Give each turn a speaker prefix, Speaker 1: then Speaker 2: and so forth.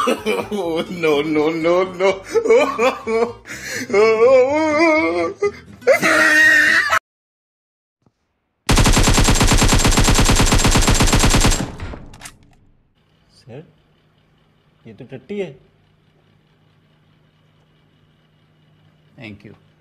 Speaker 1: No, no, no, no.
Speaker 2: Sir, ये तो टट्टी है।
Speaker 1: Thank you.